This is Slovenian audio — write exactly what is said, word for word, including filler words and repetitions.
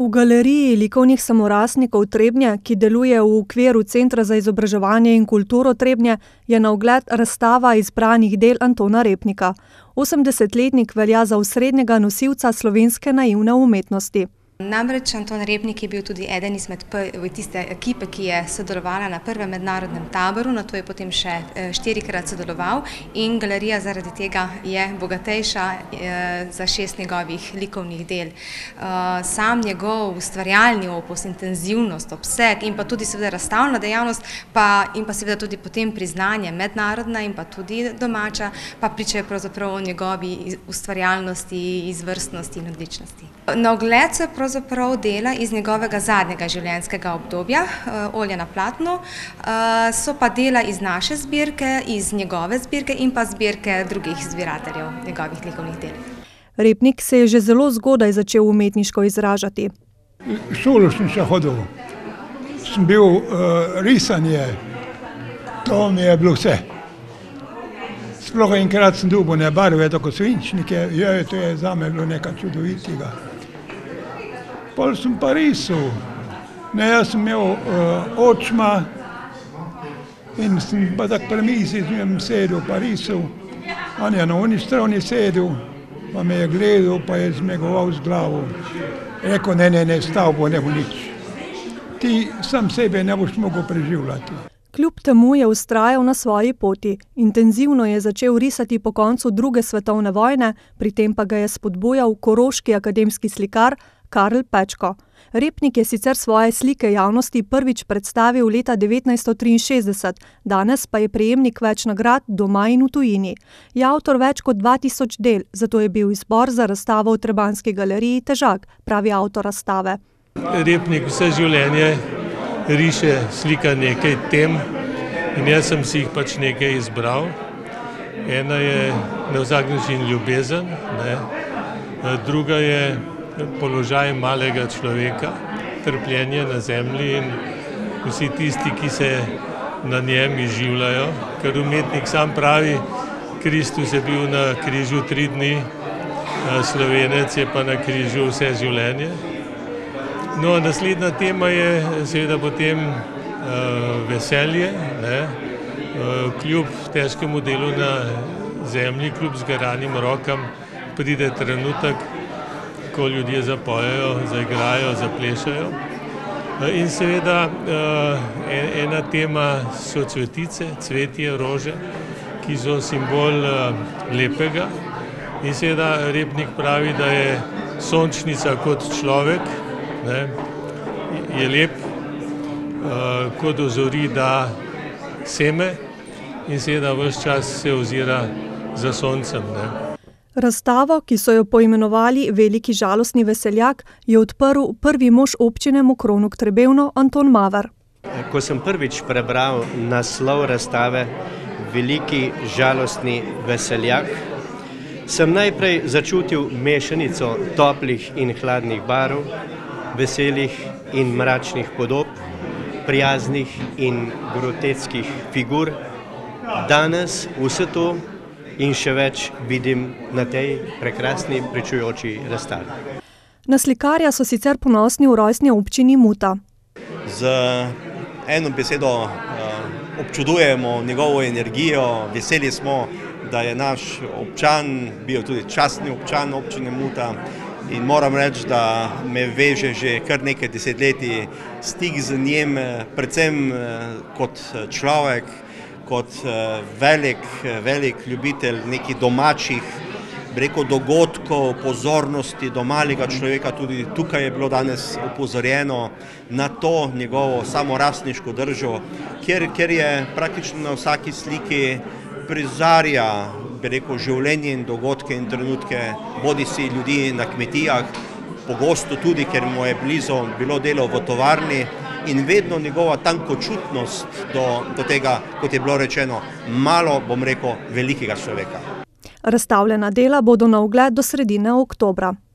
V galeriji likovnih samorastnikov Trebnje, ki deluje v okviru Centra za izobraževanje in kulturo Trebnje, je na ogled razstava izbranih del Antona Repnika. Osemdesetletnik velja za osrednjega nosilca slovenske naivne umetnosti. Namreč Anton Repnik je bil tudi eden izmed tiste ekipe, ki je sodelovala na prvem mednarodnem taboru, nato je potem še štirikrat sodeloval in galerija zaradi tega je bogatejša za šest njegovih likovnih del. Sam njegov ustvarjalni opus, intenzivnost, obseg in pa tudi seveda razstavna dejavnost pa, in pa seveda tudi potem priznanje mednarodna in pa tudi domača, pa pričajo pravzaprav o njegovi ustvarjalnosti, izvrstnosti in odličnosti. Na ogled se pravzaprav dela iz njegovega zadnjega življenjskega obdobja, Olja na platnu, so pa dela iz naše zbirke, iz njegove zbirke in pa zbirke drugih zbirateljev njegovih likovnih del. Repnik se je že zelo zgodaj začel umetniško izražati. V šolo sem še hodil, sem bil uh, risanje, to mi je bilo vse. Sploh enkrat sem dobil ne barve, tako svinčnike, jo, to je zame bilo nekaj čudovitega. Pol sem pa risal. Ne, jaz sem imel uh, očma in sem pa tak pri mizi z njim sedel pa risal. On je na oni strani sedel, pa me je gledal, pa je zmegoval z glavo. Rekel, ne, ne, ne, stavbo ne bo nič. Ti sam sebe ne boš mogel preživljati. Kljub temu je vztrajal na svoji poti. Intenzivno je začel risati po koncu druge svetovne vojne, pri tem pa ga je spodbujal koroški akademski slikar Karl Pečko. Repnik je sicer svoje slike javnosti prvič predstavil leta devetnajststo triinšestdeset, danes pa je prejemnik več nagrad doma in v tujini. Je avtor več kot dva tisoč del, zato je bil izbor za razstavo v Trebanjski galeriji težak, pravi avtor razstave. Repnik vse življenje riše, slika nekaj tem in jaz sem si jih pač nekaj izbral. Ena je na vsak način ljubezen, ne? Druga je položaj malega človeka, trpljenje na zemlji in vsi tisti, ki se na njem izživljajo. Ker umetnik sam pravi, Kristus je bil na križu tri dni, Slovenec je pa na križu vse življenje. No, naslednja tema je seveda potem uh, veselje, ne? Uh, kljub težkemu delu na zemlji, kljub zgaranim rokam, pride trenutek, ko ljudje zapojejo, zaigrajo, zaplešajo. Uh, in seveda uh, ena tema so cvetice, cvetje, rože, ki so simbol uh, lepega. In seveda Repnik pravi, da je sončnica kot človek, ne, je lep, uh, ko dozori, da seme in seveda ves čas se ozira za soncem. Ne. Razstavo, ki so jo poimenovali Veliki žalostni veseljak, je odprl prvi mož občine Mokronog Trebevno Anton Maver. Ko sem prvič prebral naslov razstave Veliki žalostni veseljak, sem najprej začutil mešanico toplih in hladnih barv, veselih in mračnih podob, prijaznih in groteskih figur. Danes vse to in še več vidim na tej prekrasni pričujoči razstavi. Na slikarja so sicer ponosni v rojstni občini Muta. Z eno besedo občudujemo njegovo energijo, veseli smo, da je naš občan, bil tudi častni občan občine Muta. In moram reči, da me veže že kar nekaj desetletij stik z njim, predvsem kot človek, kot velik, velik ljubitelj nekih domačih, rekel, dogodkov, pozornosti do malega človeka. Tudi tukaj je bilo danes opozorjeno na to njegovo samorastniško držo, kjer, kjer je praktično na vsaki sliki prizarja, bi rekel, življenje in dogodke in trenutke, bodi si ljudi na kmetijah, pogosto tudi, ker mu je blizu bilo delo v tovarni in vedno njegova tankočutnost do, do tega, kot je bilo rečeno, malo, bom rekel, velikega človeka. Razstavljena dela bodo na ogled do sredine oktobra.